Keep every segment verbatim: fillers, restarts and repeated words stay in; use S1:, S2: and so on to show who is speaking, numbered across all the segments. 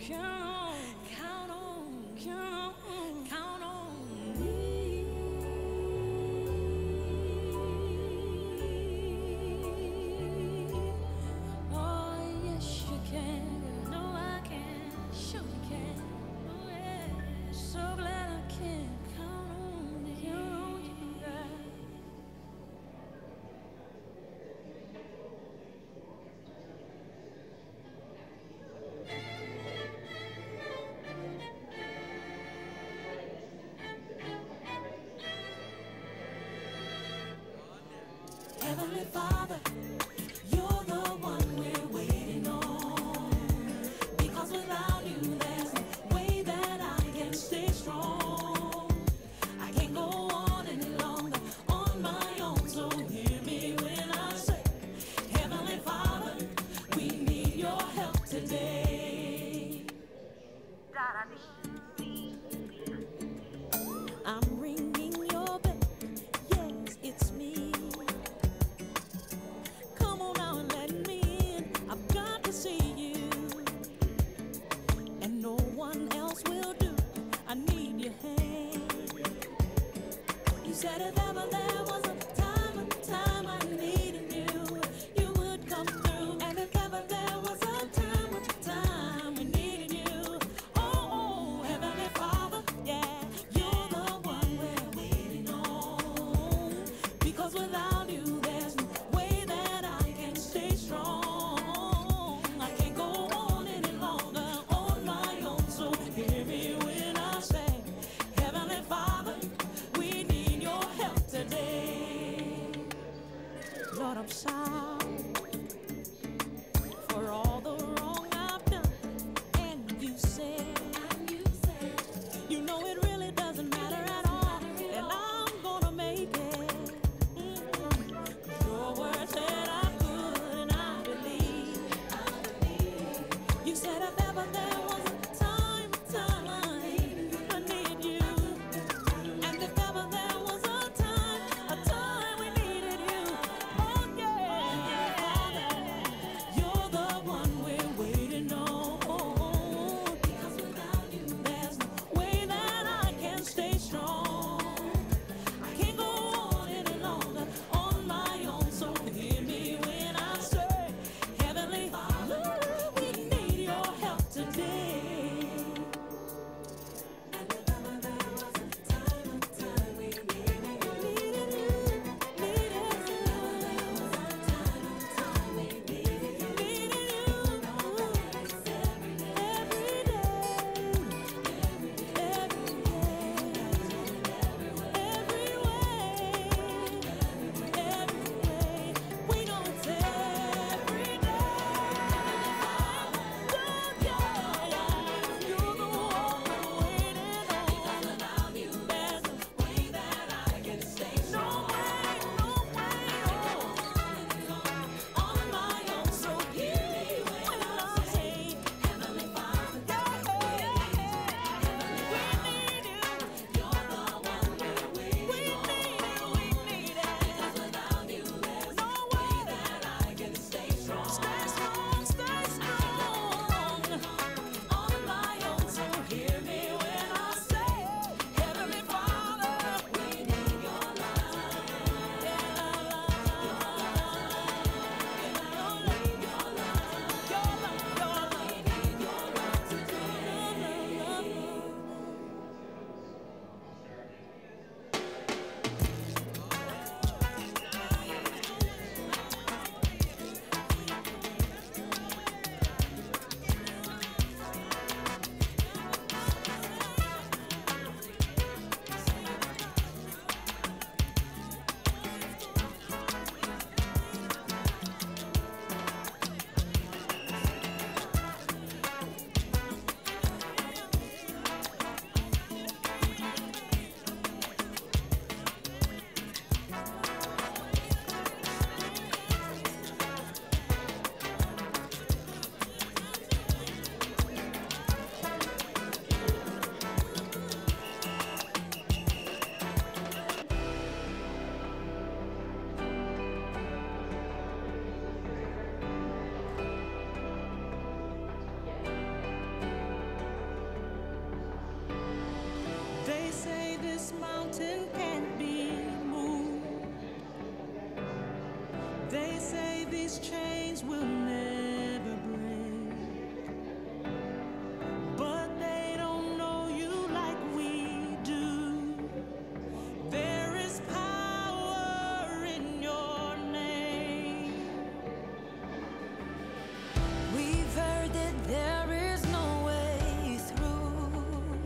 S1: Heavenly Father, you're the one we're waiting on. Because without you, there's no way that I can stay strong. I can't go on any longer on my own, so hear me when I say, Heavenly Father, we need your help today. I'm ringing your bell, yes, it's me. Come on now and let me in, I've got to see you. And no one else will do, I need your hand. You said if ever there was a time, a time I needed you, you would come through. And if ever there was a time, a time we needed you, oh, oh, Heavenly Father, yeah, you're the one we're waiting on. Because without you, there's no way that I can stay strong. I can't go on any longer on my own, so hear me when I say, Heavenly Father, we need your help today. Lord, I'm sorry for all the wrong I've done. And you said, and you said, you know it really doesn't matter at all, and I'm gonna make it. Mm-hmm. Your word said I could, and I believe. I believe. You said if ever there was a time, a time I need you, and if ever there was a time, a time we needed you, oh yeah, Father, you're the one we're waiting on. Because without you, there's no way that I can stay strong. I can't go on any longer on my own, so hear me when I say, Heavenly Father, we need your help today. this mountain can't be moved. They say these chains will never break, but they don't know you like we do. There is power in your name. We've heard that there is no way through.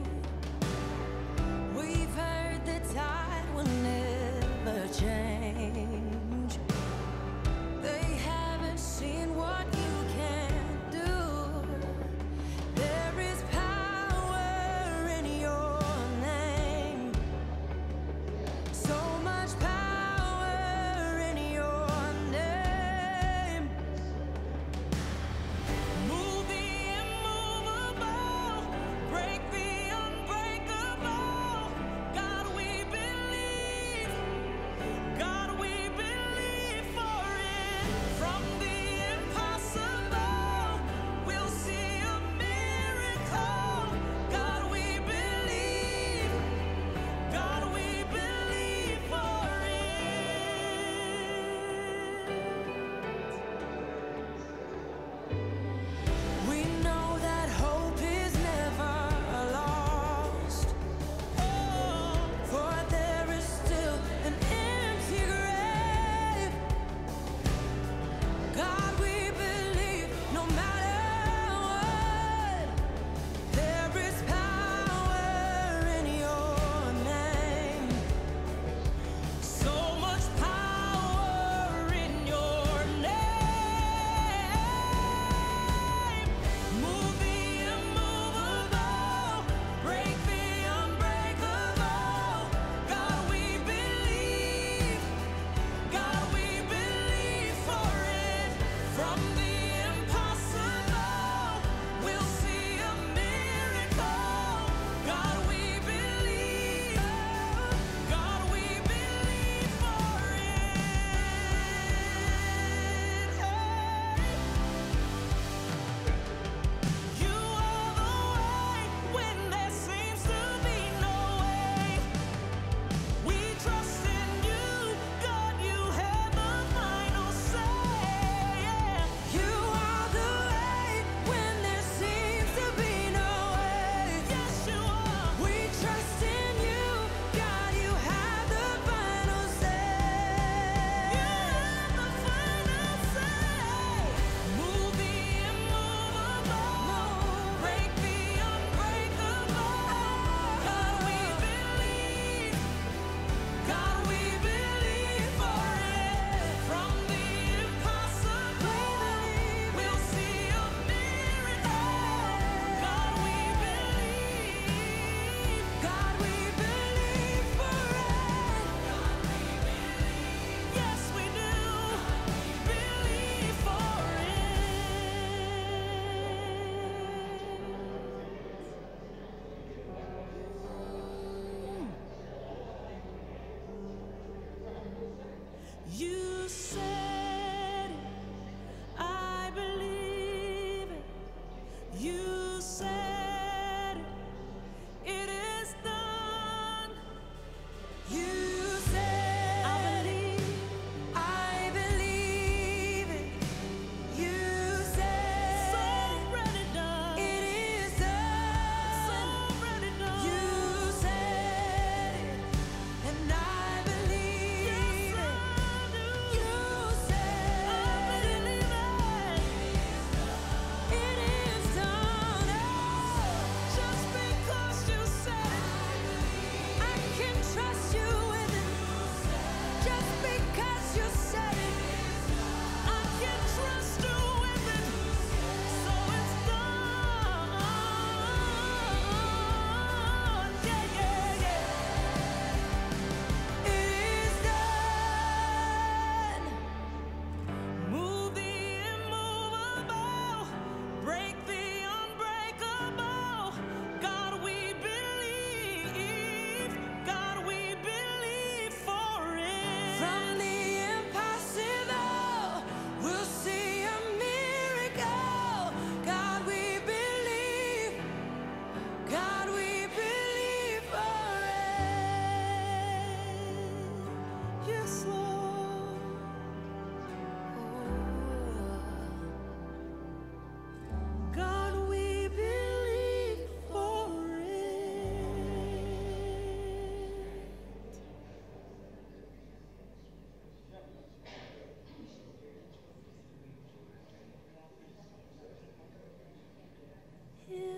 S1: We've heard the tide will never change. They haven't seen what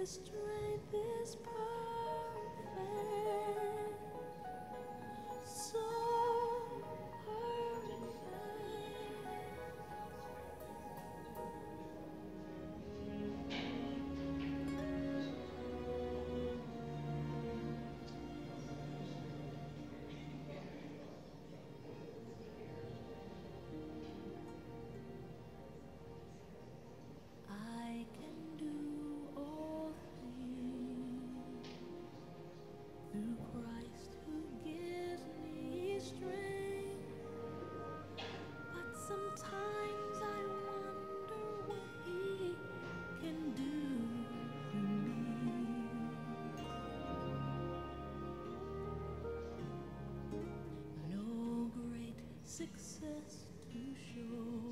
S1: His strength is perfect. So I can do all things through Christ who gives me strength. But sometimes I wonder what He can do for me. No great success to show,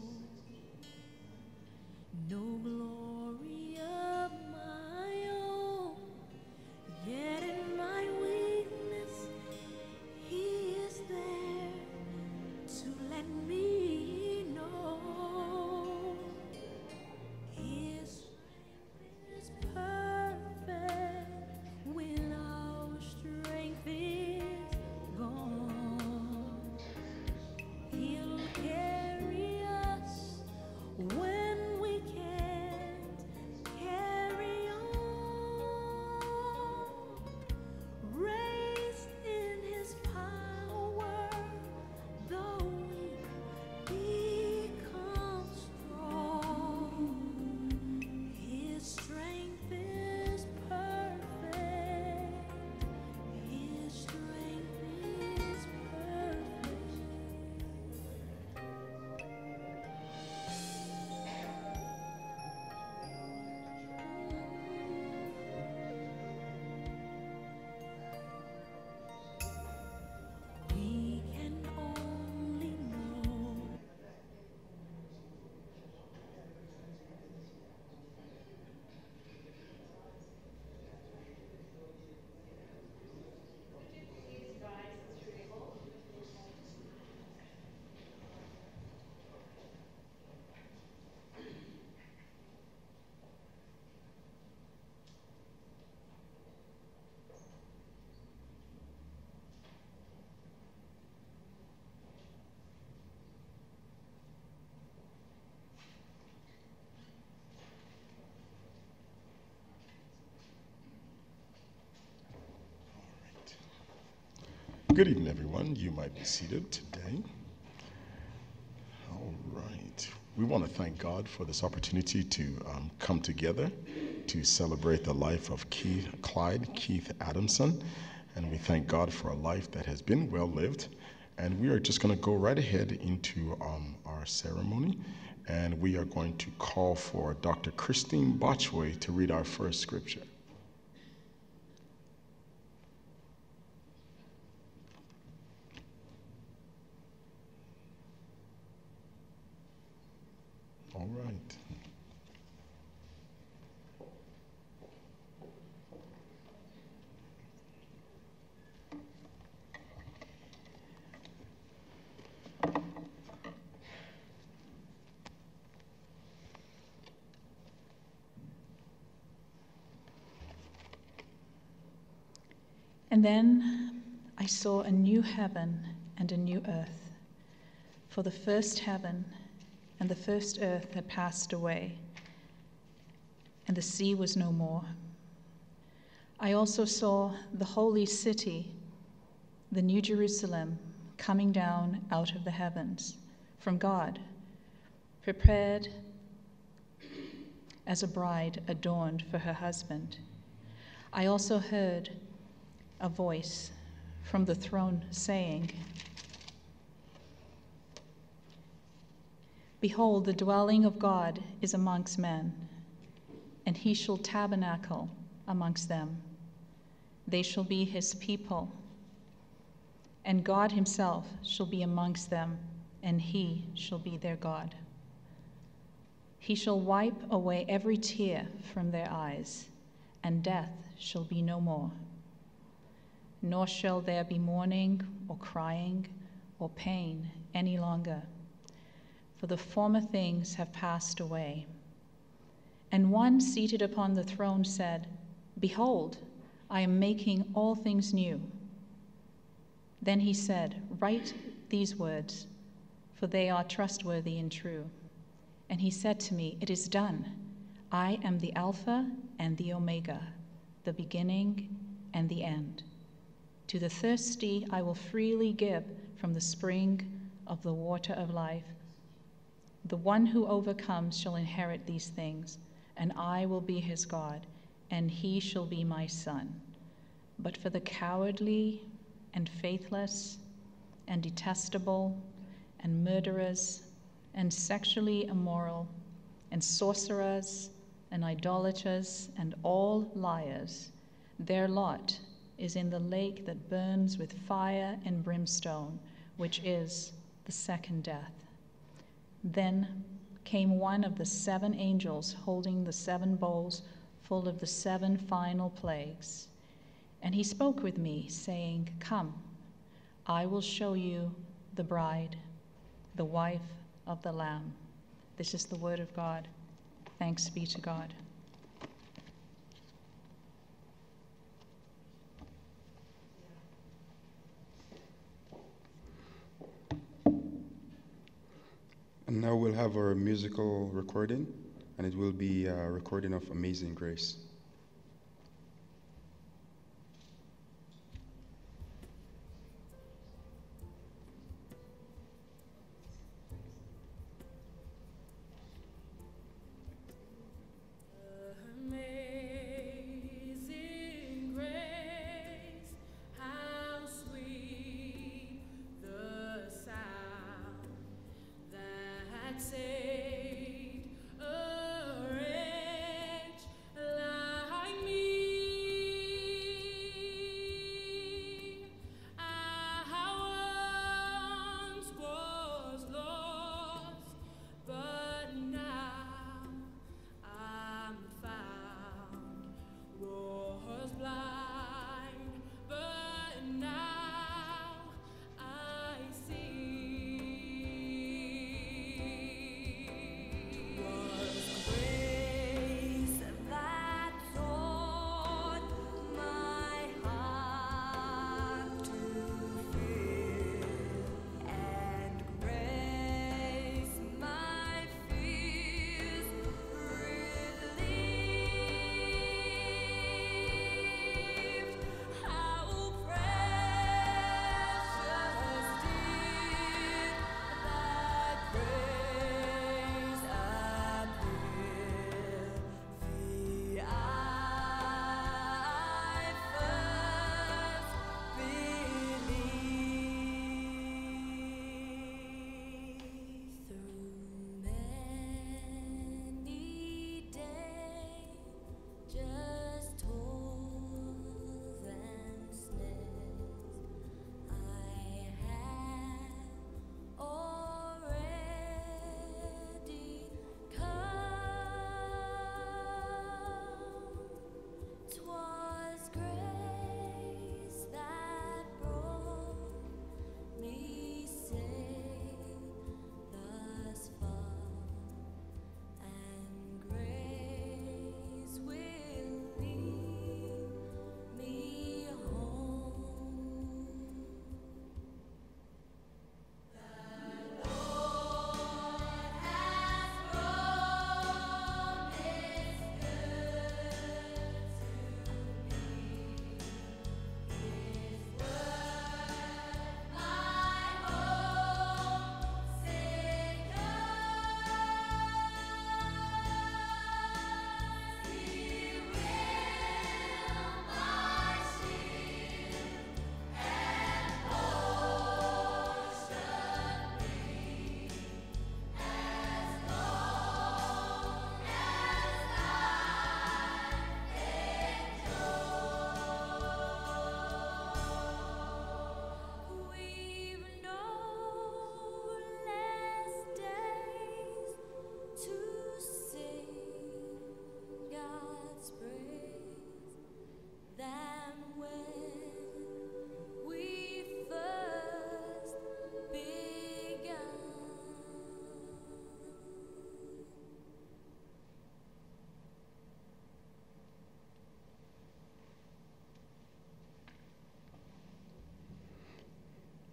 S1: no glory of my own, yet in my weakness He is there to let me know His strength is perfect when our strength is gone. He'll carry us when we can't carry on. Raised in His power, though we become strong, His strength is perfect. His strength is perfect. We can only know.
S2: Good evening, everyone. You might be seated today. All right. We want to thank God for this opportunity to um, come together to celebrate the life of Keith, Clyde Keith Adamson. And we thank God for a life that has been well lived. And we are just going to go right ahead into um, our ceremony. And we are going to call for Doctor Christine Botchway to read our first scripture. All right.
S3: And then I saw a new heaven and a new earth, for the first heaven and the first earth had passed away, and the sea was no more. I also saw the holy city, the New Jerusalem, coming down out of the heavens from God, prepared as a bride adorned for her husband. I also heard a voice from the throne saying, "Behold, the dwelling of God is amongst men, and he shall tabernacle amongst them. They shall be his people, and God himself shall be amongst them, and he shall be their God. He shall wipe away every tear from their eyes, and death shall be no more. Nor shall there be mourning or crying or pain any longer, for the former things have passed away." And one seated upon the throne said, Behold, I am making all things new. Then he said, Write these words, for they are trustworthy and true. And he said to me, It is done. I am the Alpha and the Omega, the beginning and the end. To the thirsty I will freely give from the spring of the water of life. The one who overcomes shall inherit these things, and I will be his God, and he shall be my son. But for the cowardly and faithless and detestable and murderers and sexually immoral and sorcerers and idolaters and all liars, their lot is in the lake that burns with fire and brimstone, which is the second death. Then came one of the seven angels holding the seven bowls full of the seven final plagues. And he spoke with me, saying, Come, I will show you the bride, the wife of the Lamb. This is the word of God. Thanks be to God.
S4: And now we'll have our musical recording, and it will be a recording of Amazing Grace.
S1: Saved a wretch like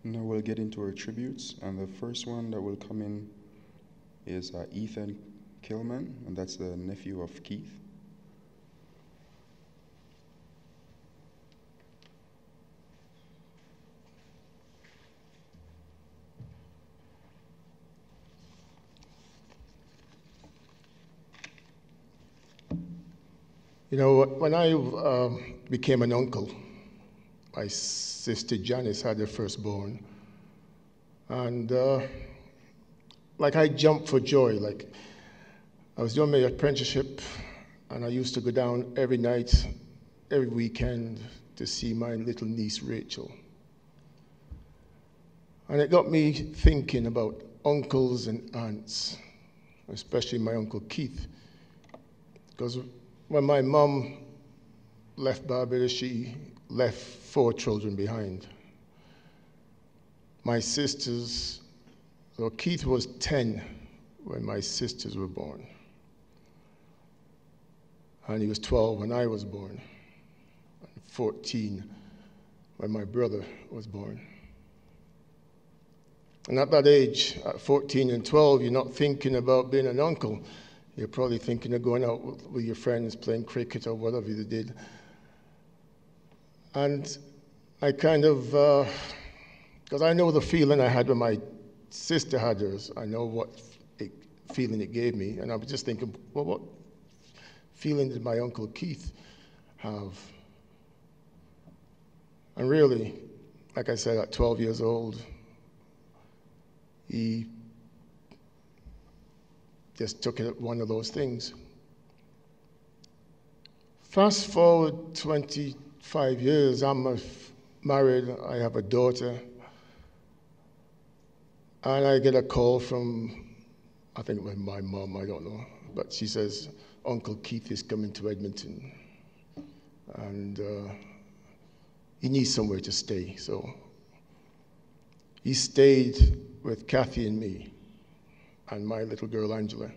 S4: Now we'll get into our tributes, and the first one that will come in is uh, Ethan Killman, and that's the nephew of Keith.
S5: You know, when I uh, became an uncle, my sister Janice had her firstborn, and uh, like I jumped for joy. Like I was doing my apprenticeship, and I used to go down every night, every weekend to see my little niece Rachel. And it got me thinking about uncles and aunts, especially my Uncle Keith, because when my mom left Barbados, she left four children behind. My sisters, so Keith was ten when my sisters were born. And he was twelve when I was born, and fourteen when my brother was born. And at that age, at fourteen and twelve, you're not thinking about being an uncle. You're probably thinking of going out with, with your friends, playing cricket or whatever you did. And I kind of, because uh, I know the feeling I had when my sister had hers. I know what it, feeling it gave me. And I was just thinking, well, what feeling did my Uncle Keith have? And really, like I said, at twelve years old, he just took it one of those things. Fast forward twenty-five years, I'm married, I have a daughter, and I get a call from, I think it was my mom, I don't know, but she says, Uncle Keith is coming to Edmonton, and uh, he needs somewhere to stay. So he stayed with Kathy and me, and my little girl, Angela.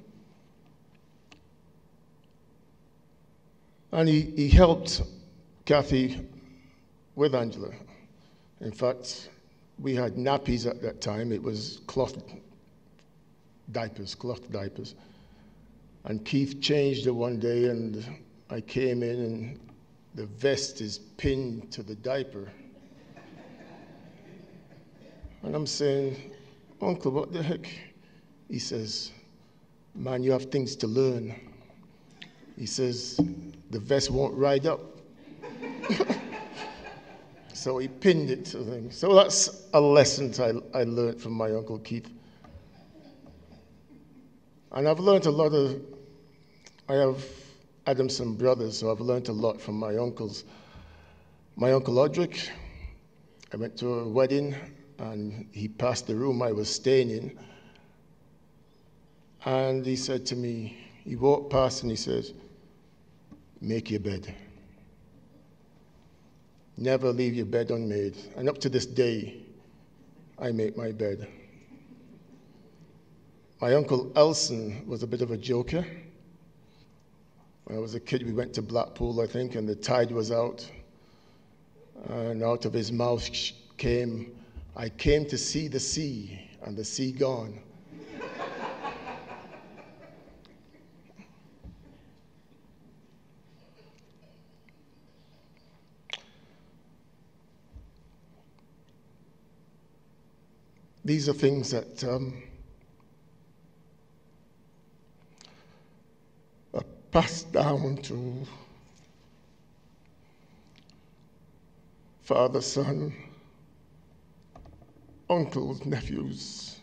S5: And he, he helped Kathy with Angela. In fact, we had nappies at that time. It was cloth diapers, cloth diapers. And Keith changed it one day, and I came in, and the vest is pinned to the diaper. And I'm saying, Uncle, what the heck? He says, man, you have things to learn. He says, the vest won't ride up. So he pinned it to him. So that's a lesson I, I learned from my Uncle Keith. And I've learned a lot of, I have Adamson brothers, so I've learned a lot from my uncles. My Uncle Audric, I went to a wedding, and he passed the room I was staying in. And he said to me, he walked past and he said, make your bed. Never leave your bed unmade. And up to this day, I make my bed. My Uncle Elson was a bit of a joker. When I was a kid, we went to Blackpool, I think, and the tide was out. And out of his mouth came, I came to see the sea, and the sea gone. These are things that um, are passed down to father, son, uncles, nephews.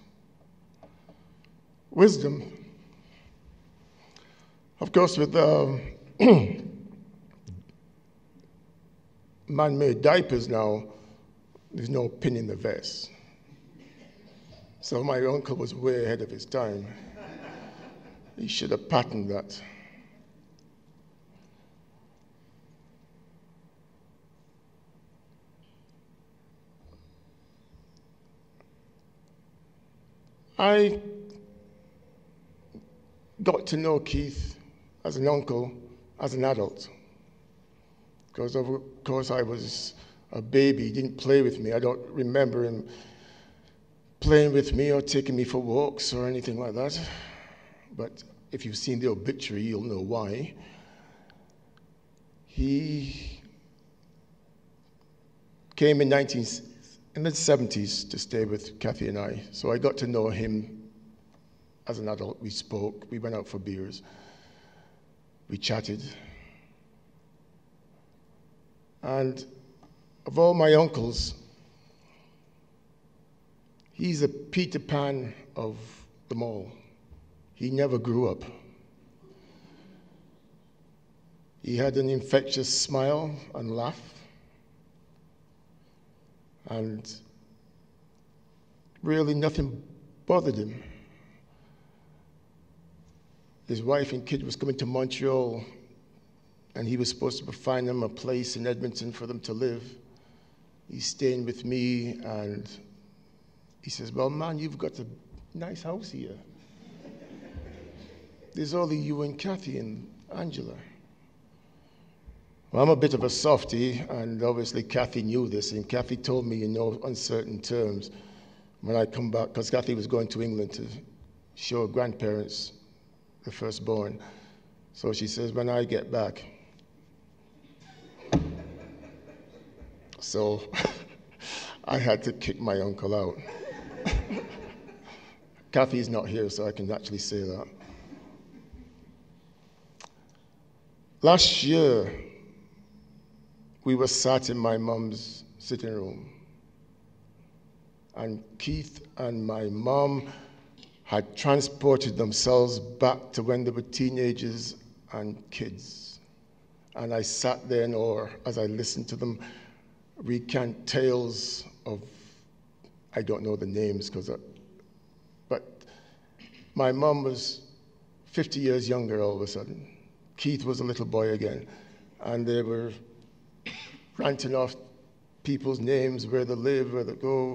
S5: Wisdom. Of course, with um, man-made diapers now, there's no pin in the vest. So my uncle was way ahead of his time. He should have patented that. I got to know Keith as an uncle, as an adult. Because of course I was a baby, he didn't play with me. I don't remember him playing with me or taking me for walks or anything like that. But if you've seen the obituary, you'll know why. He came in, nineteen, in the seventies to stay with Kathy and I. So I got to know him as an adult. We spoke, we went out for beers, we chatted. And of all my uncles, he's a Peter Pan of them all. He never grew up. He had an infectious smile and laugh. And really nothing bothered him. His wife and kid was coming to Montreal, and he was supposed to find them a place in Edmonton for them to live. He's staying with me, and he says, well, man, you've got a nice house here. There's only you and Kathy and Angela. Well, I'm a bit of a softie, and obviously Kathy knew this, and Kathy told me in no uncertain terms when I come back, because Kathy was going to England to show her grandparents the firstborn. So she says, when I get back. So I had to kick my uncle out. Kathy's not here, so I can actually say that. Last year, we were sat in my mum's sitting room, and Keith and my mum had transported themselves back to when they were teenagers and kids. And I sat there in awe as I listened to them recant tales of, I don't know the names, because, but my mum was fifty years younger all of a sudden. Keith was a little boy again, and they were ranting off people's names, where they live, where they go.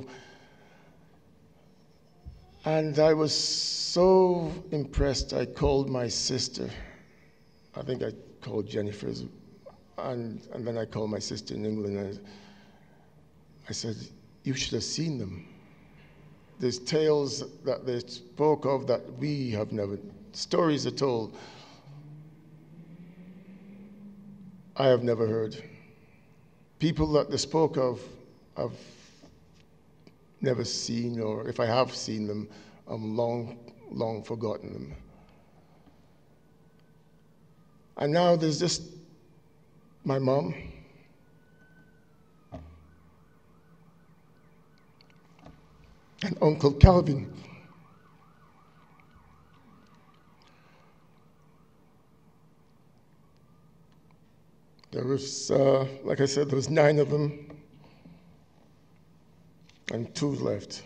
S5: And I was so impressed, I called my sister. I think I called Jennifer's, and, and then I called my sister in England, and I said, you should have seen them. There's tales that they spoke of that we have never, stories are told, I have never heard. People that they spoke of, I've never seen, or if I have seen them, I've long, long forgotten them. And now there's just my mom, and Uncle Calvin. There was, uh, like I said, there was nine of them, and two left.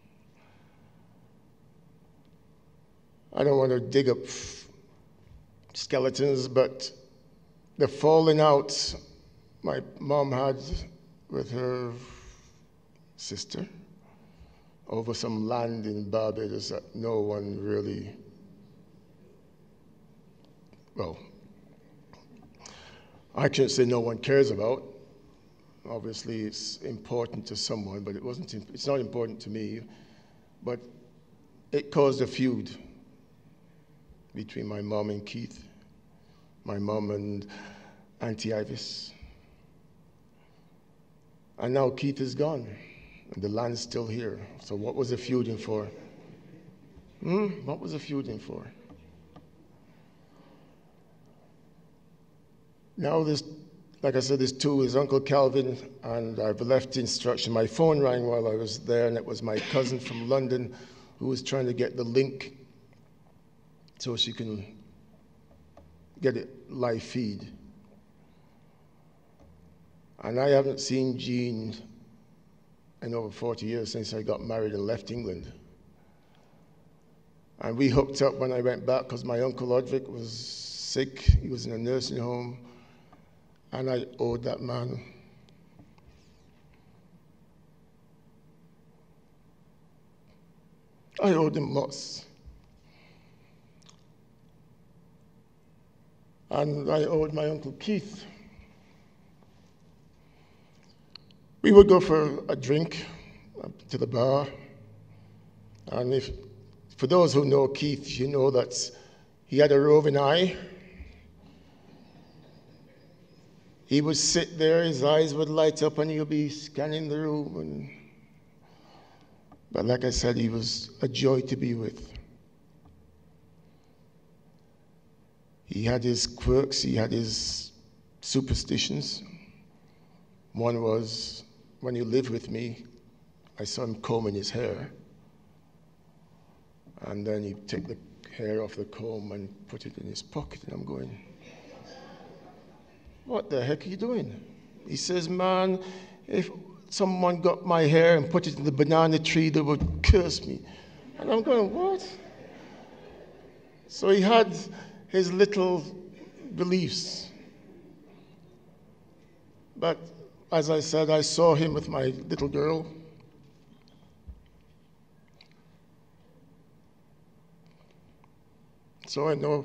S5: I don't want to dig up skeletons, but the falling out my mom had with her sister over some land in Barbados that no one really, well, I can't say no one cares about. Obviously, it's important to someone, but it wasn't. It's not important to me. But it caused a feud between my mom and Keith, my mom and Auntie Ivis. And now Keith is gone, and the land's still here. So what was the feuding for? Hmm? What was the feuding for? Now there's, like I said, there's two, is Uncle Calvin, and I've left instruction. My phone rang while I was there, and it was my cousin from London who was trying to get the link so she can get it live feed. And I haven't seen Jean in over forty years since I got married and left England. And we hooked up when I went back because my uncle Audric was sick. He was in a nursing home. And I owed that man. I owed him lots. And I owed my Uncle Keith. We would go for a drink up to the bar, And if, for those who know Keith, you know that he had a roving eye. He would sit there, his eyes would light up, and he'll be scanning the room. And, but like I said, he was a joy to be with. He had his quirks, he had his superstitions. One was, when he lived with me, I saw him combing his hair. And then he'd take the hair off the comb and put it in his pocket. And I'm going, what the heck are you doing? He says, man, if someone got my hair and put it in the banana tree, they would curse me. And I'm going, what? So he had his little beliefs. But as I said, I saw him with my little girl. So I know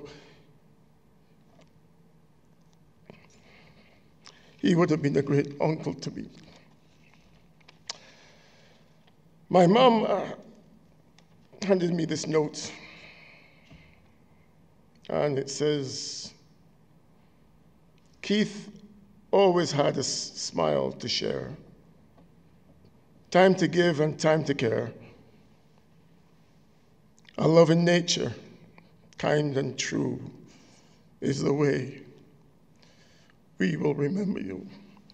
S5: he would have been a great uncle to me. My mom uh, handed me this note, and it says, Keith always had a s- smile to share, time to give and time to care, a love in nature, kind and true is the way. We will remember you.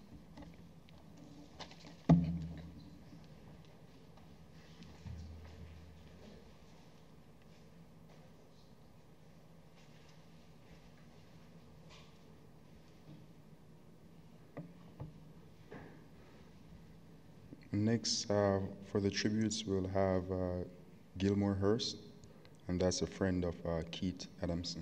S4: Next, uh, for the tributes, we'll have uh, Gilmore Hurst, and that's a friend of uh, Keith Adamson.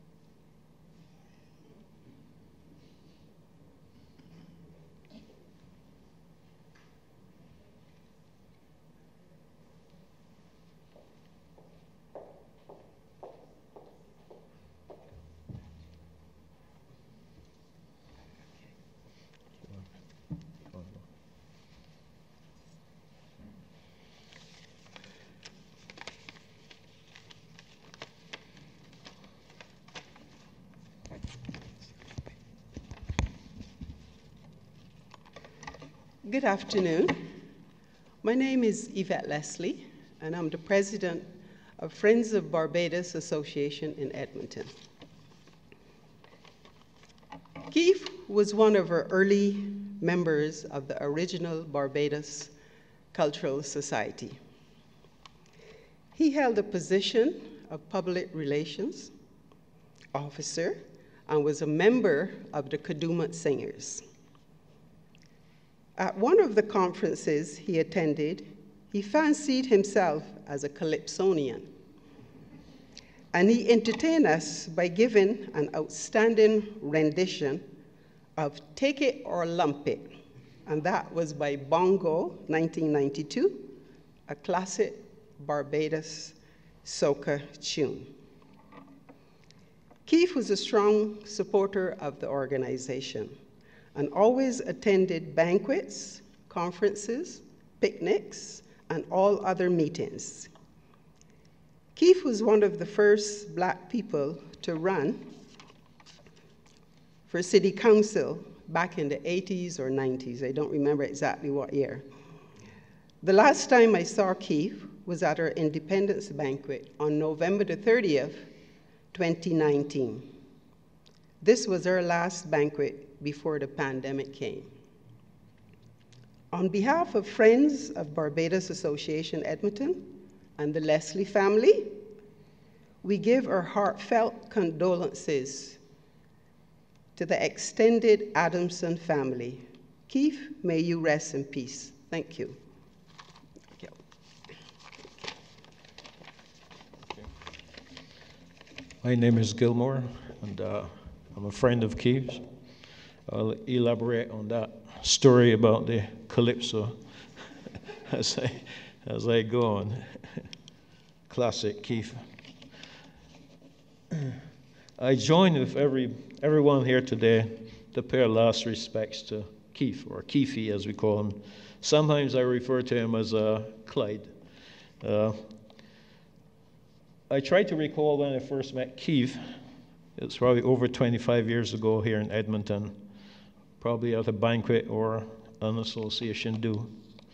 S6: Good afternoon. My name is Yvette Leslie, and I'm the president of Friends of Barbados Association in Edmonton. Keith was one of our early members of the original Barbados Cultural Society. He held a position of public relations officer and was a member of the Kadooment Singers. At one of the conferences he attended, he fancied himself as a calypsonian. And he entertained us by giving an outstanding rendition of Take It or Lump It. And that was by Bongo, nineteen ninety-two, a classic Barbados soca tune. Keith was a strong supporter of the organization and always attended banquets, conferences, picnics, and all other meetings. Keith was one of the first Black people to run for city council back in the eighties or nineties. I don't remember exactly what year. The last time I saw Keith was at our independence banquet on November the thirtieth, twenty nineteen. This was our last banquet before the pandemic came. On behalf of Friends of Barbados Association Edmonton and the Leslie family, we give our heartfelt condolences to the extended Adamson family. Keith, may you rest in peace. Thank you. Thank you.
S7: My name is Gilmore, and uh, I'm a friend of Keith's. I'll elaborate on that story about the calypso as I, as I go on. Classic Keith. I join with every everyone here today to pay last respects to Keith, or Keefy as we call him. Sometimes I refer to him as uh, Clyde. Uh, I tried to recall when I first met Keith. It's probably over twenty-five years ago here in Edmonton, probably at a banquet or an association do.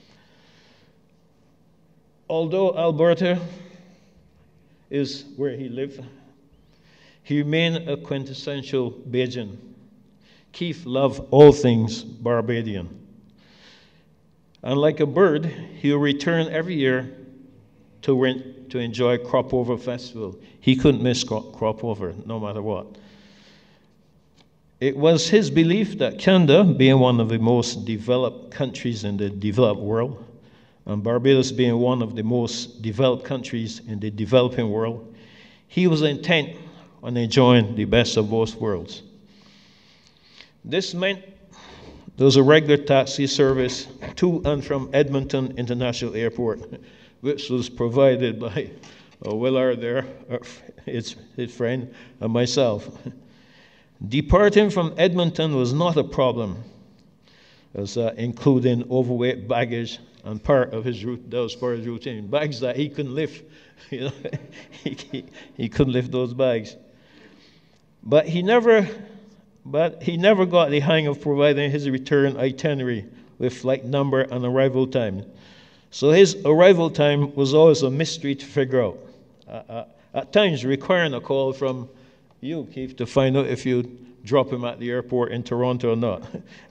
S7: Although Alberta is where he lived, he remained a quintessential Bajan. Keith loved all things Barbadian. And like a bird, he'll return every year to, rent, to enjoy Crop Over Festival. He couldn't miss Crop Over, no matter what. It was his belief that Canada, being one of the most developed countries in the developed world, and Barbados being one of the most developed countries in the developing world, he was intent on enjoying the best of both worlds. This meant there was a regular taxi service to and from Edmonton International Airport, which was provided by uh, Willard there, his, his friend, and myself. Departing from Edmonton was not a problem, as uh, including overweight baggage and part of his route, that was part of his routine. Bags that he couldn't lift, you know, he, he, he couldn't lift those bags. But he never, but he never got the hang of providing his return itinerary with flight number and arrival time. So his arrival time was always a mystery to figure out. Uh, uh, at times requiring a call from you, Keith, to find out if you'd drop him at the airport in Toronto or not.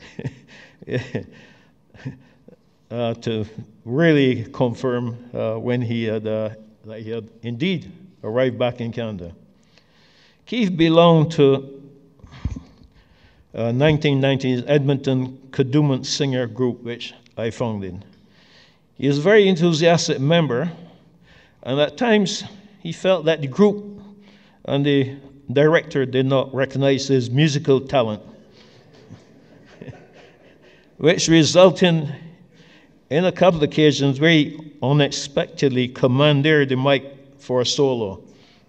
S7: uh, to really confirm uh, when he had, uh, that he had indeed arrived back in Canada. Keith belonged to uh, nineteen nineties Edmonton Kadooment Singer group, which I founded. He was a very enthusiastic member, and at times he felt that the group and the director did not recognize his musical talent, which resulted in a couple of occasions where he unexpectedly commandeered the mic for a solo.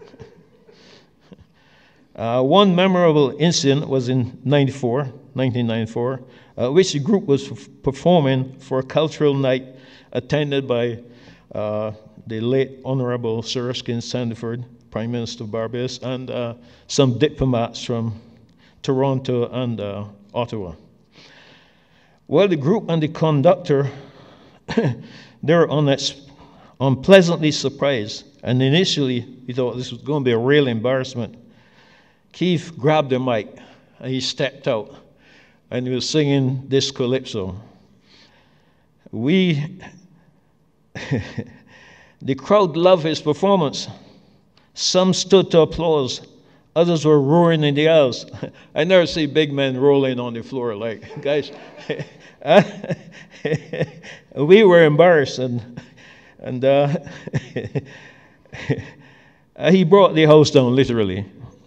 S7: Uh, one memorable incident was in ninety-four, nineteen ninety-four, uh, which the group was f- performing for a cultural night attended by uh, the late Honorable Sir Erskine Sandiford, Prime Minister of Barbados, and uh, some diplomats from Toronto and uh, Ottawa. Well, the group and the conductor, they were unex- unpleasantly surprised, and initially we thought this was going to be a real embarrassment. Keith grabbed the mic and he stepped out and he was singing this calypso. We, the crowd loved his performance. Some stood to applause, others were roaring in the aisles. I never see big men rolling on the floor like, guys. We were embarrassed, and, and uh, he brought the house down, literally.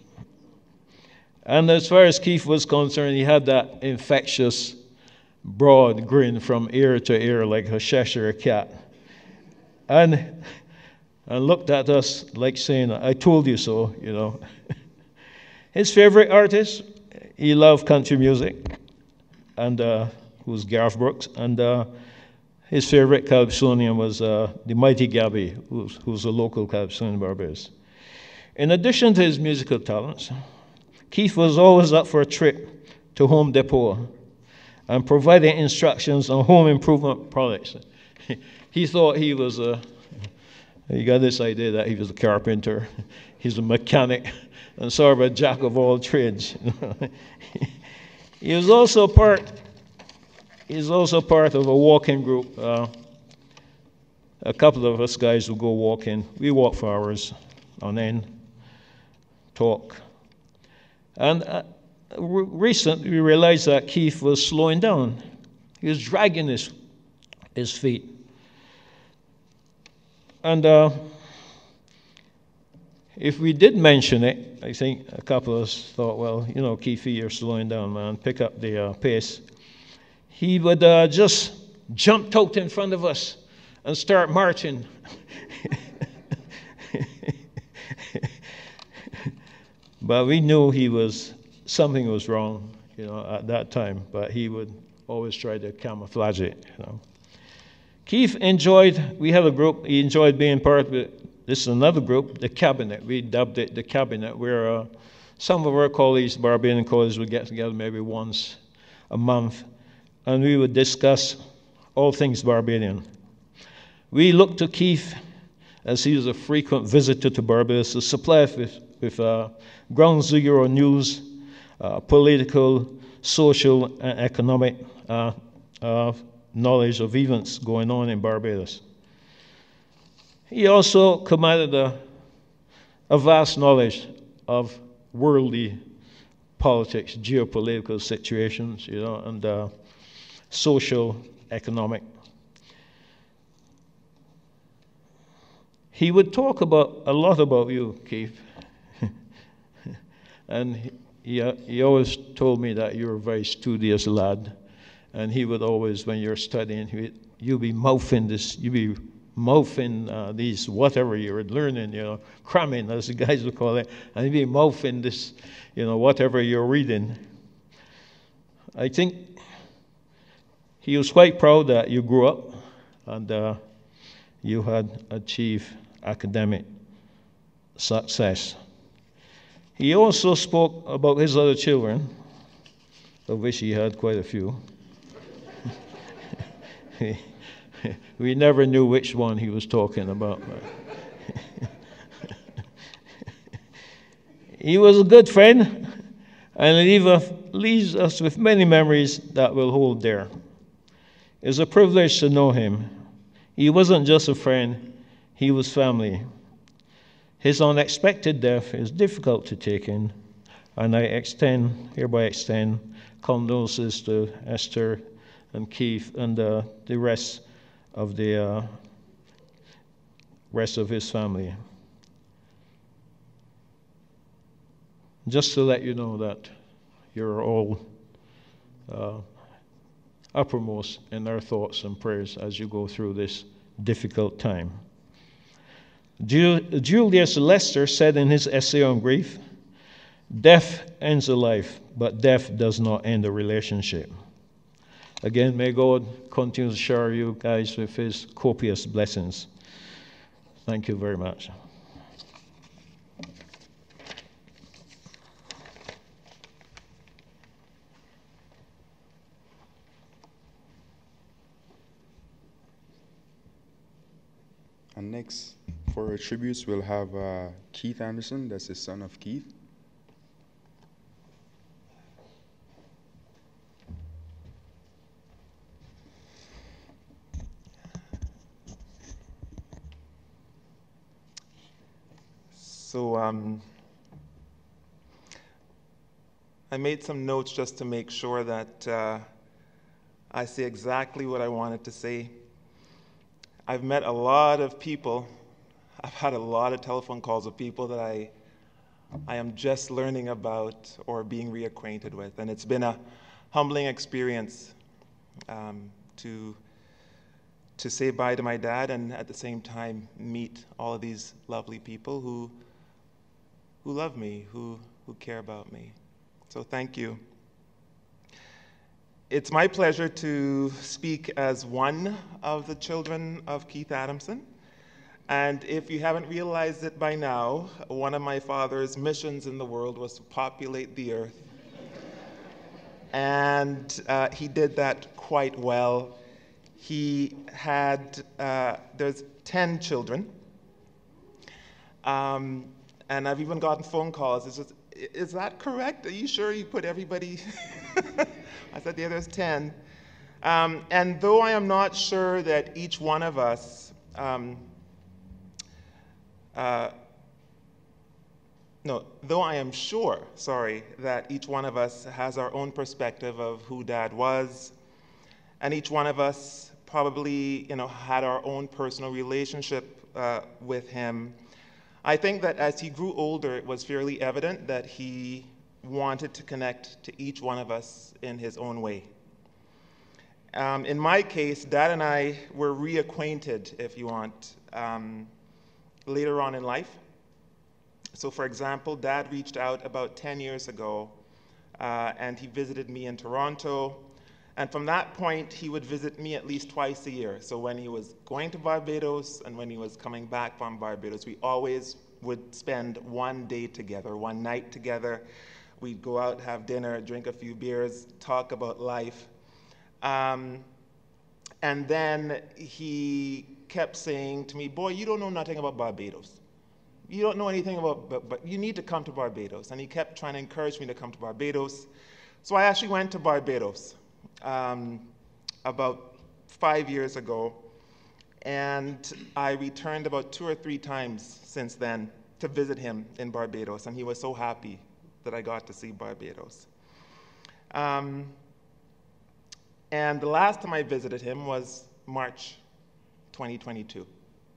S7: And as far as Keith was concerned, he had that infectious, broad grin from ear to ear like a Cheshire cat. And, and looked at us like saying, I told you so, you know. His favorite artist, he loved country music, and uh, was Garth Brooks. And uh, his favorite Calypsonian was uh, the mighty Gabby, who's, who's a local Calypsonian in Barbados. In addition to his musical talents, Keith was always up for a trip to Home Depot and providing instructions on home improvement products. He thought he was a, he got this idea that he was a carpenter, he's a mechanic, and sort of a jack of all trades. He was also part, he's also part of a walking group. Uh, a couple of us guys would go walking. We walk for hours on end, talk. And uh, re- recently we realized that Keith was slowing down. He was dragging his, his feet. And uh, if we did mention it, I think a couple of us thought, well, you know, Keith, you're slowing down, man, pick up the uh, pace. He would uh, just jump out in front of us and start marching. But we knew he was, something was wrong, you know, at that time, but he would always try to camouflage it, you know. Keith enjoyed, we have a group, he enjoyed being part of it, this is another group, the cabinet. We dubbed it the cabinet, where uh, some of our colleagues, Barbadian colleagues, would get together maybe once a month, and we would discuss all things Barbadian. We looked to Keith, as he was a frequent visitor to Barbados, to supply us with, with uh, ground zero news, uh, political, social, and economic uh, uh, knowledge of events going on in Barbados. He also commanded a, a vast knowledge of worldly politics, geopolitical situations, you know, and uh, social, economic. He would talk about a lot about you, Keith. And he, he, he always told me that you were a very studious lad. And he would always, when you're studying, he would, you'd be mouthing this, you'd be mouthing uh, these, whatever you were learning, you know, cramming, as the guys would call it. And he'd be mouthing this, you know, whatever you're reading. I think he was quite proud that you grew up and uh, you had achieved academic success. He also spoke about his other children, of which he had quite a few. We never knew which one he was talking about. He was a good friend, and it leaves us with many memories that we'll hold dear. It's a privilege to know him. He wasn't just a friend, he was family. His unexpected death is difficult to take in, and I extend, hereby extend condolences to Esther and Keith and uh, the rest of the uh, rest of his family. Just to let you know that you're all uh, uppermost in our thoughts and prayers as you go through this difficult time. Ju- Julius Lester said in his essay on grief, "Death ends a life, but death does not end a relationship." Again, may God continue to shower you guys with his copious blessings. Thank you very much.
S4: And next, for our tributes, we'll have uh, Keith Anderson, that's the son of Keith.
S8: So um, I made some notes just to make sure that uh, I say exactly what I wanted to say. I've met a lot of people. I've had a lot of telephone calls with people that I, I am just learning about or being reacquainted with. And it's been a humbling experience um, to, to say bye to my dad and at the same time meet all of these lovely people who, who love me, who, who care about me. So thank you. It's my pleasure to speak as one of the children of Keith Adamson. And if you haven't realized it by now, one of my father's missions in the world was to populate the earth. And uh, he did that quite well. He had, uh, there's ten children. Um, and I've even gotten phone calls. It's just, is that correct? Are you sure you put everybody? I said, yeah, there's ten. Um, and though I am not sure that each one of us, um, uh, no, though I am sure, sorry, that each one of us has our own perspective of who Dad was, and each one of us probably, you know, had our own personal relationship uh, with him, I think that as he grew older, it was fairly evident that he wanted to connect to each one of us in his own way. Um, in my case, Dad and I were reacquainted, if you want, um, later on in life. So for example, Dad reached out about ten years ago, uh, and he visited me in Toronto, And from that point, he would visit me at least twice a year. So when he was going to Barbados and when he was coming back from Barbados, we always would spend one day together, one night together. We'd go out, have dinner, drink a few beers, talk about life. Um, and then he kept saying to me, boy, you don't know nothing about Barbados. You don't know anything about, but, but you need to come to Barbados. And he kept trying to encourage me to come to Barbados. So I actually went to Barbados um, about five years ago. And I returned about two or three times since then to visit him in Barbados. And he was so happy that I got to see Barbados. Um, and the last time I visited him was March twenty twenty-two.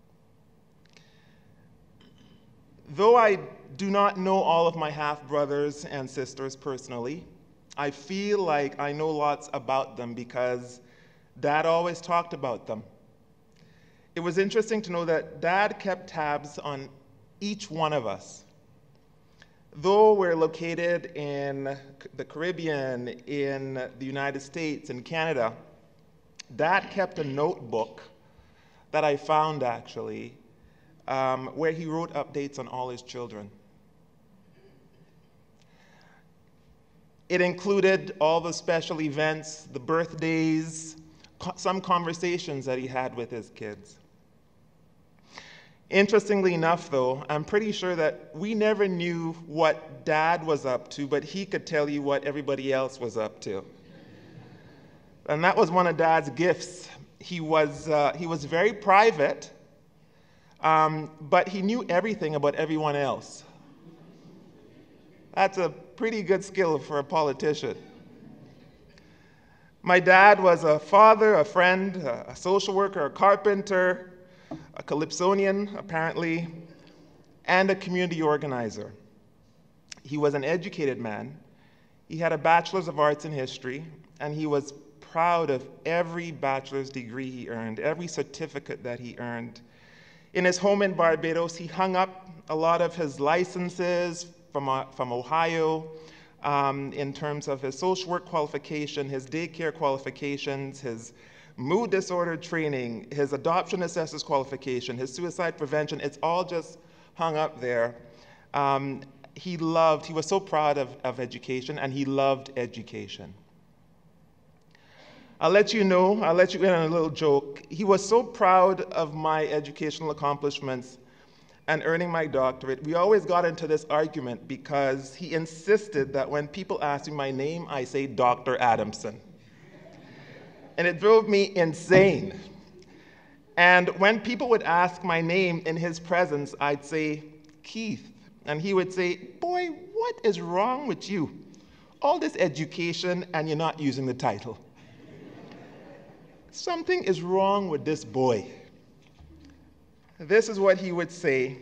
S8: Though I do not know all of my half-brothers and sisters personally, I feel like I know lots about them because Dad always talked about them. It was interesting to know that Dad kept tabs on each one of us. Though we're located in the Caribbean, in the United States, in Canada, Dad kept a notebook that I found actually, um, where he wrote updates on all his children. It included all the special events, the birthdays, co- some conversations that he had with his kids. Interestingly enough, though, I'm pretty sure that we never knew what Dad was up to, but he could tell you what everybody else was up to. And that was one of Dad's gifts. He was, uh, he was very private, um, but he knew everything about everyone else. That's a pretty good skill for a politician. My dad was a father, a friend, a social worker, a carpenter, a calypsonian, apparently, and a community organizer. He was an educated man. He had a bachelor's of arts in history, and he was proud of every bachelor's degree he earned, every certificate that he earned. In his home in Barbados, he hung up a lot of his licenses from, uh, from Ohio um, in terms of his social work qualification, his daycare qualifications, his mood disorder training, his adoption assessor's qualification, his suicide prevention. It's all just hung up there. Um, he loved, he was so proud of, of education, and he loved education. I'll let you know, I'll let you in on a little joke. He was so proud of my educational accomplishments and earning my doctorate. We always got into this argument because he insisted that when people asked me my name, I say Doctor Adamson. And it drove me insane. And when people would ask my name in his presence, I'd say Keith. And he would say, boy, what is wrong with you? All this education and you're not using the title. Something is wrong with this boy. This is what he would say.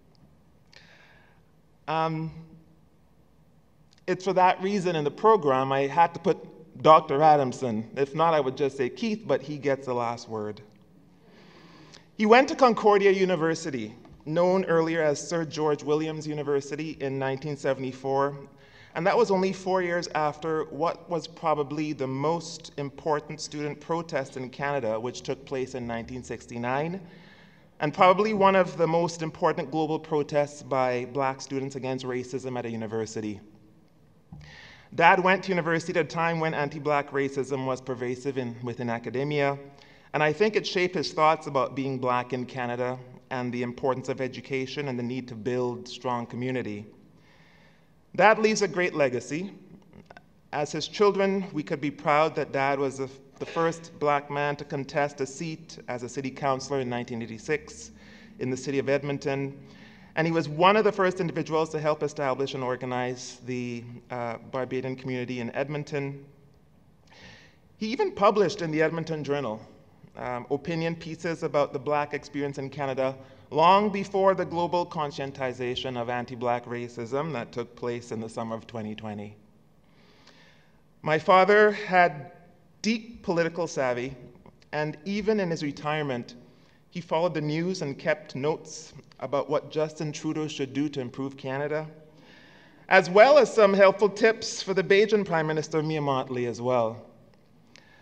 S8: Um, it's for that reason in the program I had to put Doctor Adamson. If not, I would just say Keith, but he gets the last word. He went to Concordia University, known earlier as Sir George Williams University, in nineteen seventy-four. And that was only four years after what was probably the most important student protest in Canada, which took place in nineteen sixty-nine, and probably one of the most important global protests by black students against racism at a university. Dad went to university at a time when anti-black racism was pervasive in, within academia, and I think it shaped his thoughts about being black in Canada and the importance of education and the need to build strong community. Dad leaves a great legacy. As his children, we could be proud that Dad was the, the first black man to contest a seat as a city councilor in nineteen eighty-six in the city of Edmonton. And he was one of the first individuals to help establish and organize the uh, Barbadian community in Edmonton. He even published in the Edmonton Journal um, opinion pieces about the black experience in Canada long before the global conscientization of anti-black racism that took place in the summer of twenty twenty. My father had deep political savvy, and even in his retirement, he followed the news and kept notes about what Justin Trudeau should do to improve Canada, as well as some helpful tips for the Bajan Prime Minister, Mia Motley, as well.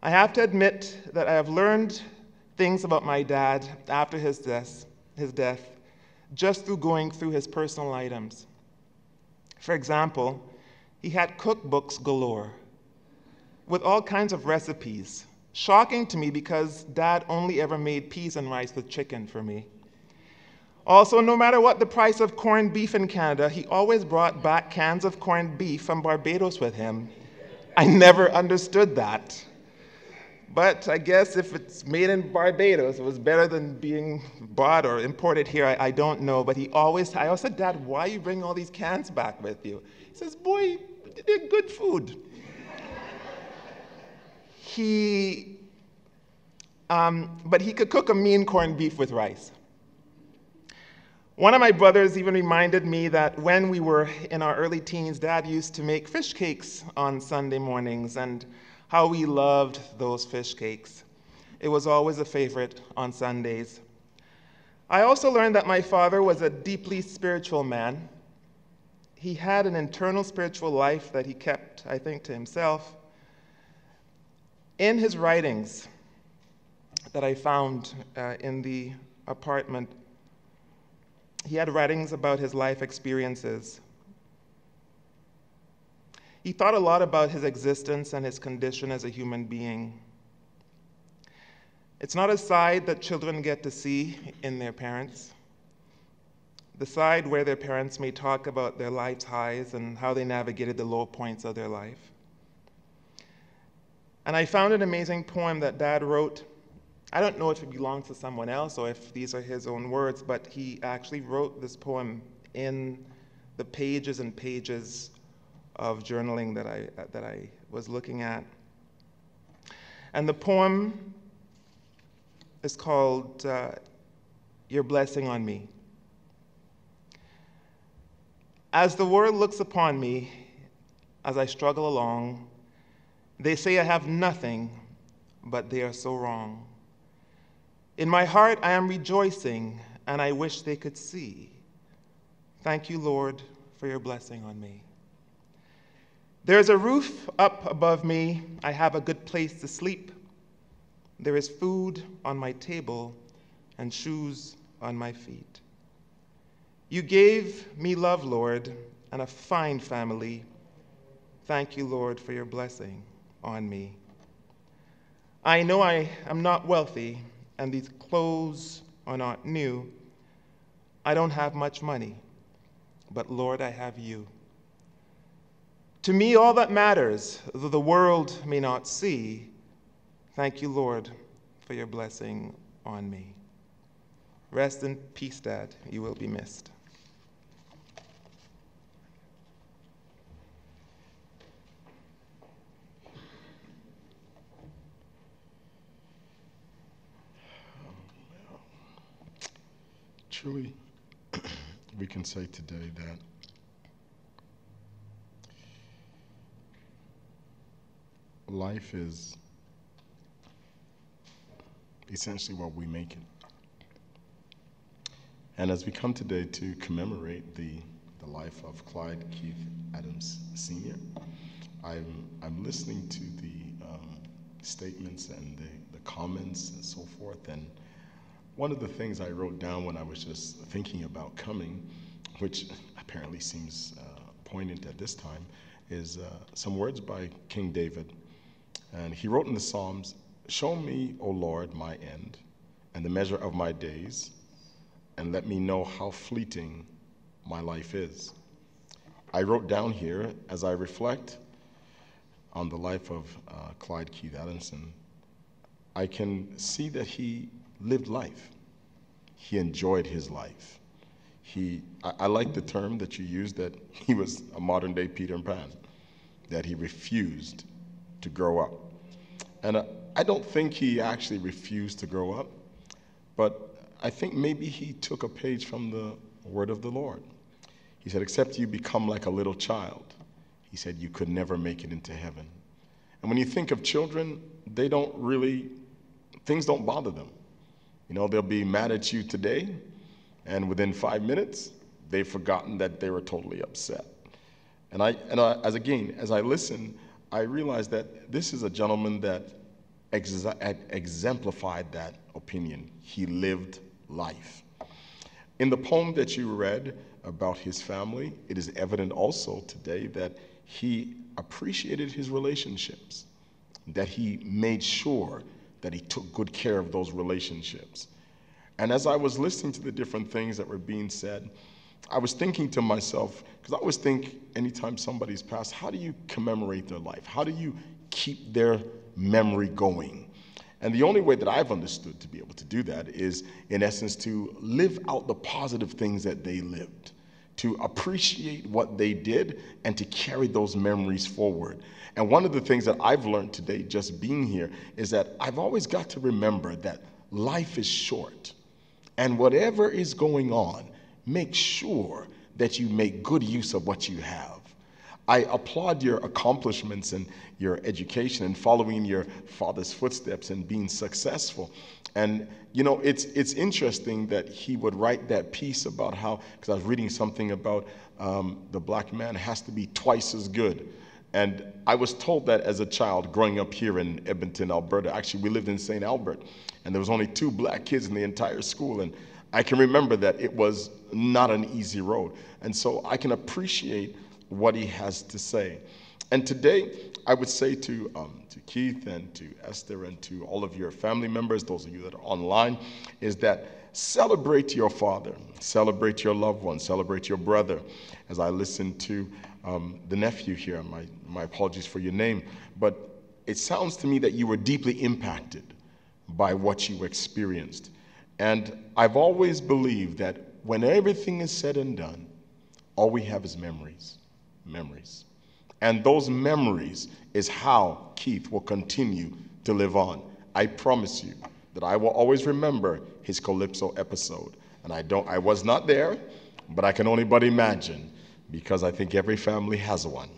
S8: I have to admit that I have learned things about my dad after his death, his death just through going through his personal items. For example, he had cookbooks galore with all kinds of recipes. Shocking to me because Dad only ever made peas and rice with chicken for me. Also, no matter what the price of corned beef in Canada, he always brought back cans of corned beef from Barbados with him. I never understood that. But I guess if it's made in Barbados, it was better than being bought or imported here. I, I don't know. But he always, I always said, Dad, why you bring all these cans back with you? He says, boy, they're good food. He, um, but he could cook a mean corned beef with rice. One of my brothers even reminded me that when we were in our early teens, Dad used to make fish cakes on Sunday mornings, and how we loved those fish cakes. It was always a favorite on Sundays. I also learned that my father was a deeply spiritual man. He had an internal spiritual life that he kept, I think, to himself. In his writings that I found uh, in the apartment, he had writings about his life experiences. He thought a lot about his existence and his condition as a human being. It's not a side that children get to see in their parents, the side where their parents may talk about their life's highs and how they navigated the low points of their life. And I found an amazing poem that Dad wrote. I don't know if it belongs to someone else or if these are his own words, but he actually wrote this poem in the pages and pages of journaling that I, that I was looking at. And the poem is called uh, Your Blessing on Me. As the world looks upon me, as I struggle along, they say I have nothing, but they are so wrong. In my heart, I am rejoicing, and I wish they could see. Thank you, Lord, for your blessing on me. There is a roof up above me. I have a good place to sleep. There is food on my table and shoes on my feet. You gave me love, Lord, and a fine family. Thank you, Lord, for your blessing on me. I know I am not wealthy, and these clothes are not new. I don't have much money, but Lord, I have you. To me, all that matters, though the world may not see, thank you, Lord, for your blessing on me. Rest in peace, Dad. You will be missed.
S2: Truly, we can say today that life is essentially what we make it. And as we come today to commemorate the, the life of Clyde Keith Adamson Senior, I'm, I'm listening to the um, statements and the, the comments and so forth, and one of the things I wrote down when I was just thinking about coming, which apparently seems uh, poignant at this time, is uh, some words by King David. And he wrote in the Psalms, "Show me, O Lord, my end, and the measure of my days, and let me know how fleeting my life is." I wrote down here, as I reflect on the life of uh, Clyde Keith Adamson, I can see that he lived life. He enjoyed his life. He, I, I like the term that you used, that he was a modern day Peter Pan, that he refused to grow up. And uh, I don't think he actually refused to grow up, but I think maybe he took a page from the word of the Lord. He said, except you become like a little child, he said, you could never make it into heaven. And when you think of children, they don't really, things don't bother them. You know, they'll be mad at you today, and within five minutes, they've forgotten that they were totally upset. And I, and I, as again, as I listen, I realized that this is a gentleman that ex- exemplified that opinion. He lived life. In the poem that you read about his family, it is evident also today that he appreciated his relationships, that he made sure that he took good care of those relationships. And as I was listening to the different things that were being said, I was thinking to myself, because I always think anytime somebody's passed, how do you commemorate their life? How do you keep their memory going? And the only way that I've understood to be able to do that is, in essence, to live out the positive things that they lived, to appreciate what they did, and to carry those memories forward. And one of the things that I've learned today just being here is that I've always got to remember that life is short. And whatever is going on, make sure that you make good use of what you have. I applaud your accomplishments and your education and following your father's footsteps and being successful. And, you know, it's it's interesting that he would write that piece about how, because I was reading something about um, the black man has to be twice as good. And I was told that as a child growing up here in Edmonton, Alberta. Actually, we lived in Saint Albert, and there was only two black kids in the entire school. And I can remember that it was not an easy road. And so I can appreciate what he has to say. And today, I would say to um, to Keith and to Esther and to all of your family members, those of you that are online, is that celebrate your father, celebrate your loved one, celebrate your brother. As I listen to um, the nephew here, my, my apologies for your name, but it sounds to me that you were deeply impacted by what you experienced. And I've always believed that when everything is said and done, all we have is memories, memories. And those memories is how Keith will continue to live on. I promise you that I will always remember his Calypso episode. And I don't, I was not there, but I can only but imagine, because I think every family has one.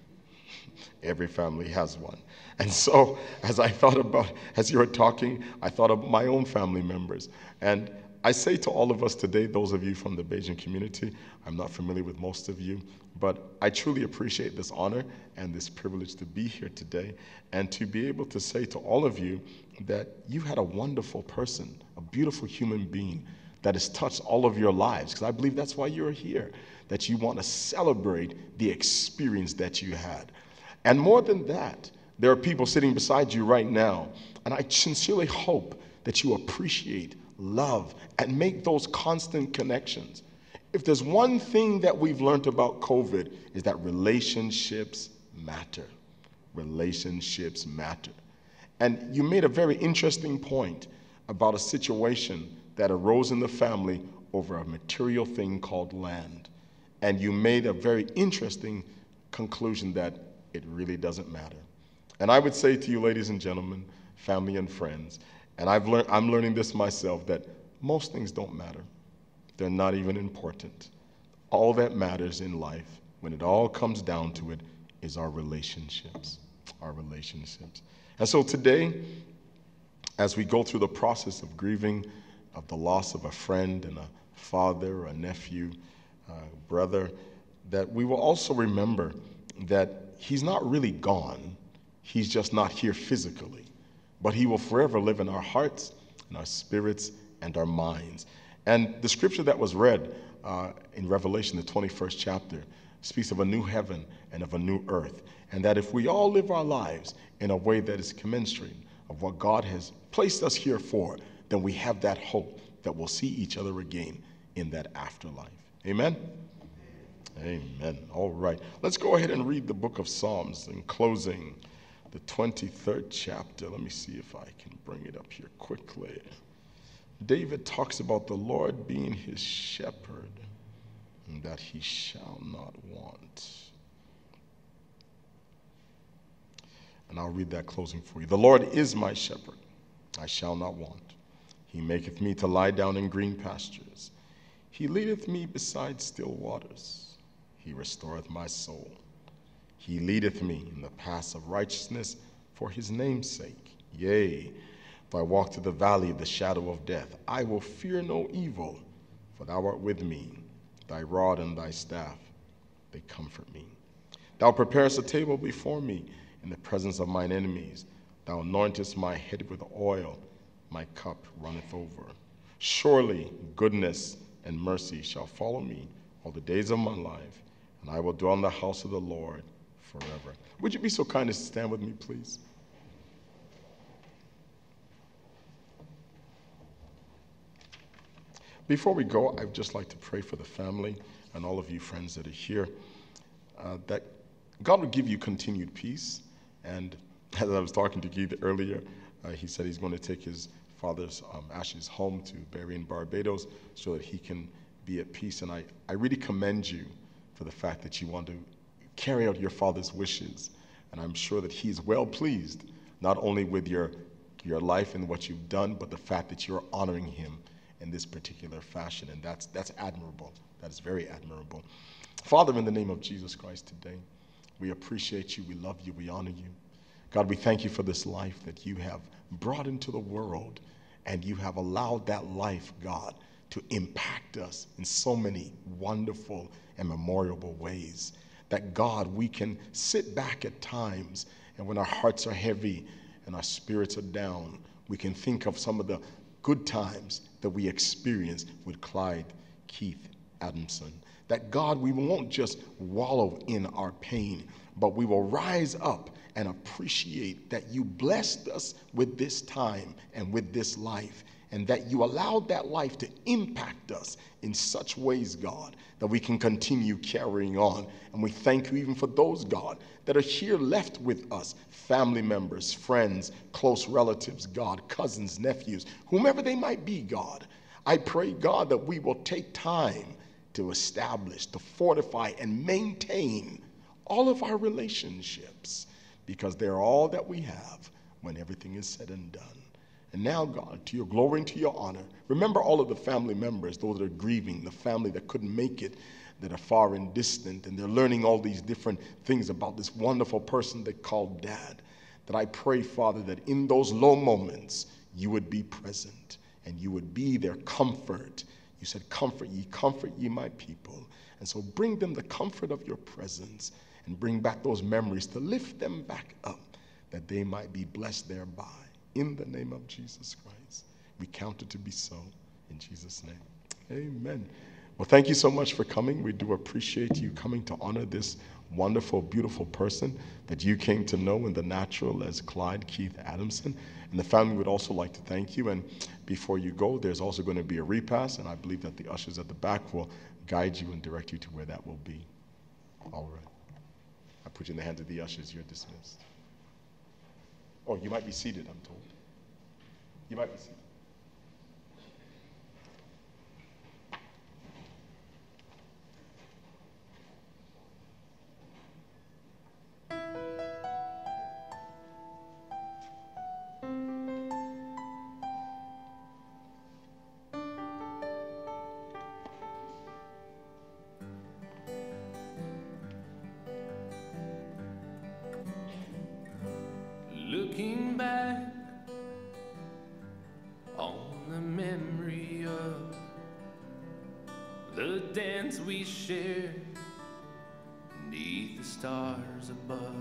S2: Every family has one. And so as I thought about, as you were talking, I thought of my own family members. And I say to all of us today, those of you from the Bajan community, I'm not familiar with most of you, but I truly appreciate this honor and this privilege to be here today and to be able to say to all of you that you had a wonderful person, a beautiful human being that has touched all of your lives, because I believe that's why you're here, that you want to celebrate the experience that you had. And more than that, there are people sitting beside you right now, and I sincerely hope that you appreciate, love, and make those constant connections. If there's one thing that we've learned about COVID, is that relationships matter. Relationships matter. And you made a very interesting point about a situation that arose in the family over a material thing called land. And you made a very interesting conclusion that it really doesn't matter. And I would say to you, ladies and gentlemen, family and friends, and I've learned, I'm learning this myself, that most things don't matter. They're not even important. All that matters in life, when it all comes down to it, is our relationships, our relationships. And so today, as we go through the process of grieving, of the loss of a friend and a father, a nephew, a brother, that we will also remember that he's not really gone. He's just not here physically, but he will forever live in our hearts, in our spirits, and our minds. And the scripture that was read uh, in Revelation, the twenty-first chapter, speaks of a new heaven and of a new earth. And that if we all live our lives in a way that is commensurate of what God has placed us here for, then we have that hope that we'll see each other again in that afterlife. Amen? Amen. All right. Let's go ahead and read the book of Psalms in closing, the twenty-third chapter. Let me see if I can bring it up here quickly. David talks about the Lord being his shepherd and that he shall not want. And I'll read that closing for you. The Lord is my shepherd, I shall not want. He maketh me to lie down in green pastures. He leadeth me beside still waters. He restoreth my soul. He leadeth me in the paths of righteousness for his name's sake. Yea, if I walk through the valley of the shadow of death, I will fear no evil, for thou art with me. Thy rod and thy staff, they comfort me. Thou preparest a table before me in the presence of mine enemies. Thou anointest my head with oil, my cup runneth over. Surely goodness and mercy shall follow me all the days of my life, and I will dwell in the house of the Lord forever. Would you be so kind as to stand with me, please? Before we go, I'd just like to pray for the family and all of you friends that are here, uh, that God would give you continued peace. And as I was talking to Keith earlier, uh, he said he's going to take his father's um, ashes home to bury in Barbados so that he can be at peace. And I, I really commend you for the fact that you want to carry out your father's wishes. And I'm sure that he's well pleased, not only with your, your life and what you've done, but the fact that you're honoring him in this particular fashion. And that's, that's admirable. That is very admirable. Father, in the name of Jesus Christ today, we appreciate you, we love you, we honor you. God, we thank you for this life that you have brought into the world, and you have allowed that life, God, to impact us in so many wonderful and memorable ways. That, God, we can sit back at times, and when our hearts are heavy and our spirits are down, we can think of some of the good times that we experienced with Clyde Keith Adamson. That, God, we won't just wallow in our pain, but we will rise up and appreciate that you blessed us with this time and with this life, and that you allowed that life to impact us in such ways, God, that we can continue carrying on. And we thank you even for those, God, that are here left with us, family members, friends, close relatives, God, cousins, nephews, whomever they might be, God. I pray, God, that we will take time to establish, to fortify, and maintain all of our relationships, because they're all that we have when everything is said and done. And now, God, to your glory and to your honor, remember all of the family members, those that are grieving, the family that couldn't make it, that are far and distant, and they're learning all these different things about this wonderful person they called Dad. That I pray, Father, that in those low moments, you would be present, and you would be their comfort. You said, comfort ye, comfort ye my people. And so bring them the comfort of your presence, and bring back those memories to lift them back up, that they might be blessed thereby. In the name of Jesus Christ, we count it to be so. In Jesus' name, amen. Well, thank you so much for coming. We do appreciate you coming to honor this wonderful, beautiful person that you came to know in the natural as Clyde Keith Adamson. And the family would also like to thank you. And before you go, there's also going to be a repast, and I believe that the ushers at the back will guide you and direct you to where that will be. All right. I put you in the hands of the ushers. You're dismissed. Oh, you might be seated, I'm told. You might be seated.
S9: Looking back on the memory of the dance we shared beneath the stars above.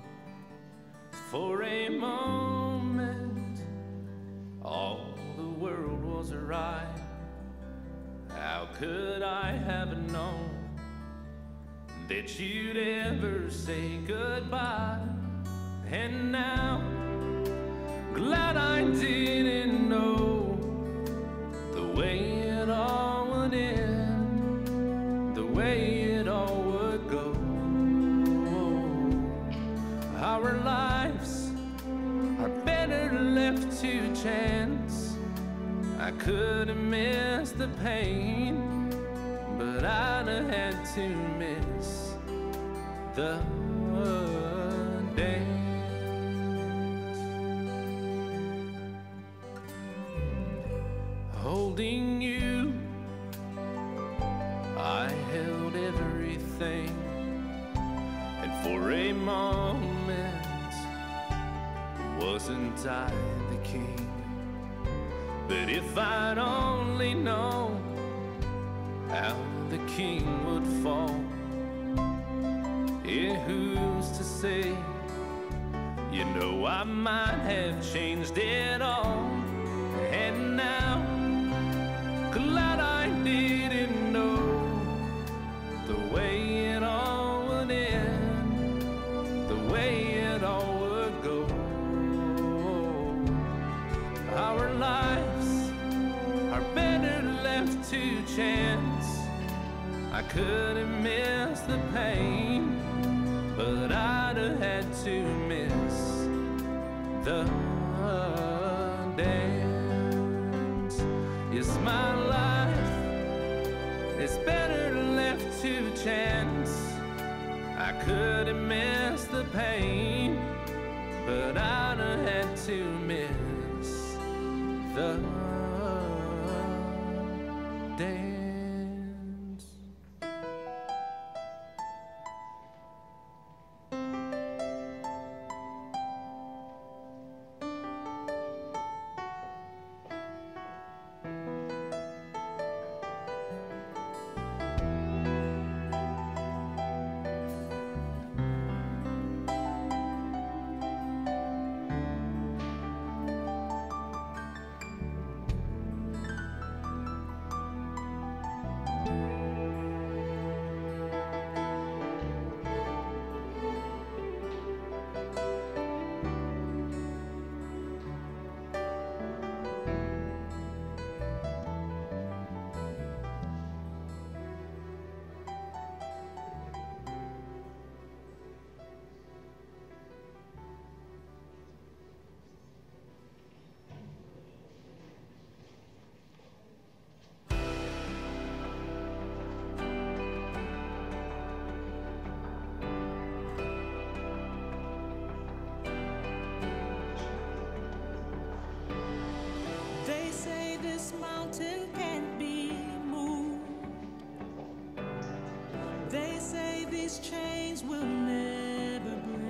S9: For a moment, all the world was right. How could I have known that you'd ever say goodbye? And now, glad I didn't know the way it all would end, the way it all would go. Our lives are better left to chance. I could have missed the pain, but I'd have had to miss the day. Holding you, I held everything, and for a moment, wasn't I the king? But if I'd only known how the king would fall, yeah, who's to say You know I might have changed it all, and now glad I didn't know the way it all would end, the way it all would go. Our lives are better left to chance. I could have missed the pain, but I'd have had to miss the dance. Yes, my life is better left to chance. I could have missed the pain, but I'd have had to miss the dance.
S1: They say these chains will never break.